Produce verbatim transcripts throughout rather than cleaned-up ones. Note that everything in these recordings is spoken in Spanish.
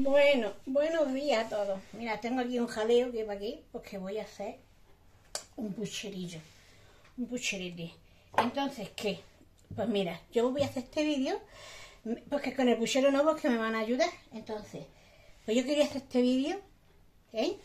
Bueno, buenos días a todos. Mira, tengo aquí un jaleo que va aquí, porque voy a hacer un pucherillo, un pucherete. Entonces, ¿qué? Pues mira, yo voy a hacer este vídeo, porque con el puchero no, porque me van a ayudar. Entonces, pues yo quería hacer este vídeo, ¿eh?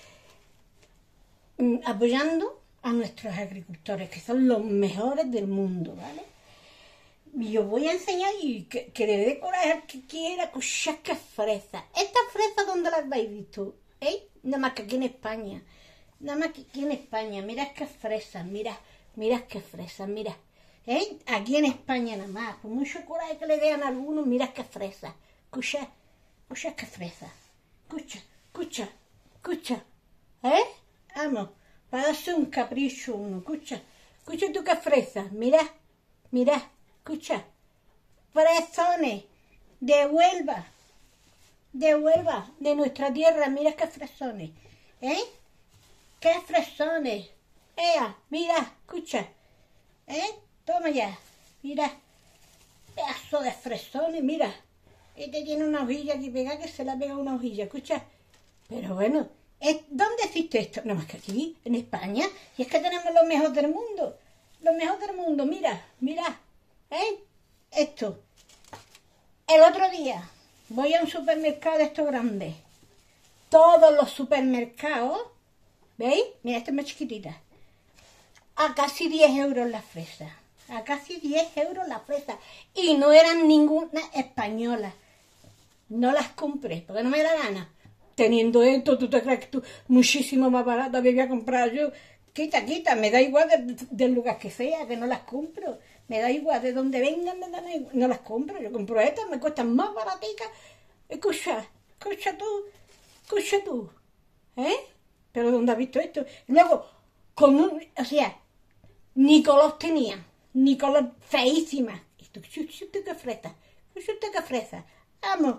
apoyando a nuestros agricultores, que son los mejores del mundo, ¿vale? Y os voy a enseñar y que, que le dé coraje al que quiera. Escuchad qué fresa. Estas fresas, ¿dónde las habéis visto? ¿Eh? Nada más que aquí en España. Nada más que aquí en España. Mirad qué fresas, mirad, mirad qué fresas, mirad. ¿Eh? Aquí en España nada más. Por mucho coraje que le den a algunos, mirad qué fresas. Escuchad, escuchad qué fresas. Escucha, escucha, escucha. ¿Eh? Vamos, para darse un capricho uno. Escucha, escucha tú qué fresas. Mirad, mirad. Escucha, fresones de Huelva, de Huelva, de nuestra tierra, mira qué fresones, ¿eh? ¡Qué fresones! ¡Ea! Mira, escucha, ¿eh? Toma ya, mira, pedazo de fresones, mira. Este tiene una hojilla aquí pegada que se la pega una hojilla, escucha. Pero bueno, ¿dónde existe esto? Nada más que aquí, en España, y es que tenemos lo mejor del mundo, lo mejor del mundo, mira, mira. ¿Eh? Esto. El otro día voy a un supermercado de estos grandes. Todos los supermercados, ¿veis? Mira, esta es más chiquitita. A casi diez euros la fresa. A casi diez euros la fresa. Y no eran ninguna española. No las compré, porque no me da gana. Teniendo esto, ¿tú te crees que tú muchísimo más barata me voy a comprar yo? Quita, quita, me da igual del, del lugar que sea, que no las compro. Me da igual de donde vengan, me dan igual. No las compro. Yo compro estas, me cuestan más baraticas. Escucha, escucha tú, escucha tú. ¿Eh? Pero ¿dónde has visto esto? Luego, con un, o sea, ni color tenía, ni color feísima. Esto, escucha qué fresa, escucha qué fresa. Vamos.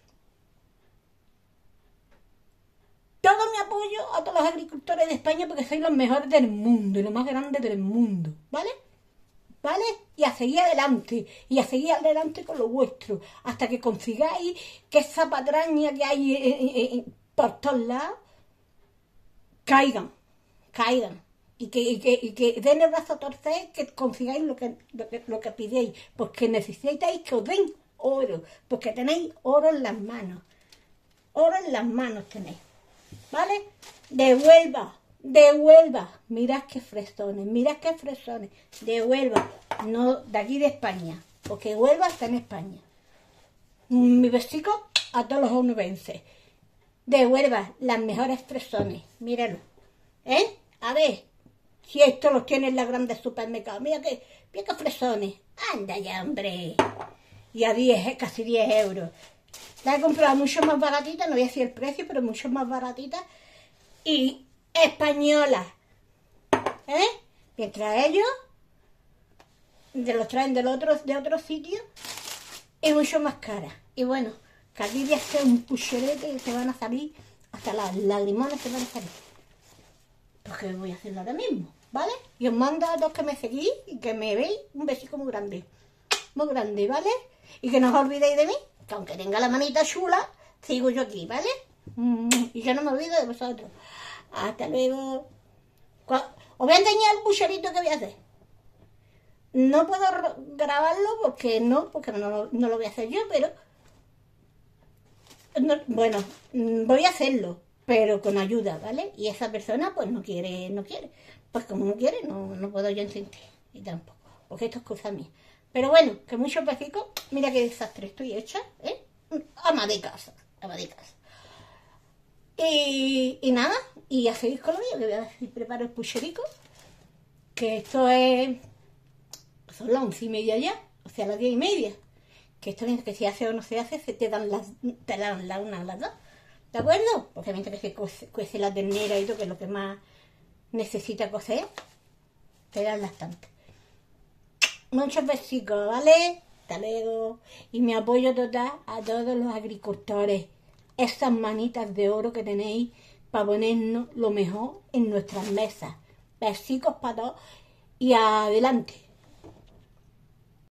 Todo mi apoyo a todos los agricultores de España porque sois los mejores del mundo y los más grandes del mundo, ¿vale? ¿Vale? Y a seguir adelante, y a seguir adelante con lo vuestro, hasta que consigáis que esa patraña que hay eh, eh, eh, por todos lados caigan, caigan, y que, y que, y que den el brazo a torcer, que consigáis lo que, lo que, lo que pidéis, porque necesitáis que os den oro, porque tenéis oro en las manos, oro en las manos tenéis. ¿Vale? De Huelva, de Huelva, mirad qué fresones, mirad qué fresones, de Huelva, no de aquí de España, porque Huelva está en España. Mi besico a todos los onubenses. De Huelva, las mejores fresones, míralo, ¿eh? A ver, si esto los tienen en las grandes supermercados, mira que, mira qué fresones, anda ya, hombre, y a diez, casi diez euros. La he comprado mucho más baratita, no voy a decir el precio, pero mucho más baratita. Y española. ¿Eh? Mientras ellos de los traen del otro, de otros sitios y mucho más cara. Y bueno, que aquí voy a hacer un pucherete y se van a salir, hasta las lagrimones se van a salir. Porque voy a hacerlo ahora mismo, ¿vale? Y os mando a los que me seguís y que me veis un besico muy grande. Muy grande, ¿vale? Y que no os olvidéis de mí. Que aunque tenga la manita chula, sigo yo aquí, ¿vale? Y yo no me olvido de vosotros. Hasta luego. Os voy a enseñar el pucherito que voy a hacer. No puedo grabarlo porque no, porque no, no lo voy a hacer yo, pero... No, bueno, voy a hacerlo, pero con ayuda, ¿vale? Y esa persona pues no quiere, no quiere. Pues como no quiere, no, no puedo yo sentir. Y tampoco, porque esto es cosa mía. Pero bueno, que muchos besicos. Mira qué desastre estoy hecha, ¿eh? Ama de casa, ama de casa. Y, y nada, y a seguir con lo mío, que voy a ver si preparo el pucherico. Que esto es... Son las once y media ya, o sea, las diez y media. Que esto es que si hace o no se hace, se te dan las, te dan la una a las dos. ¿De acuerdo? Porque mientras que se cuece, cuece la ternera y todo, que es lo que más necesita cocer, te dan las tantas. Muchos besicos, ¿vale? Hasta luego. Y mi apoyo total a todos los agricultores. Esas manitas de oro que tenéis para ponernos lo mejor en nuestras mesas. Besicos para todos y adelante.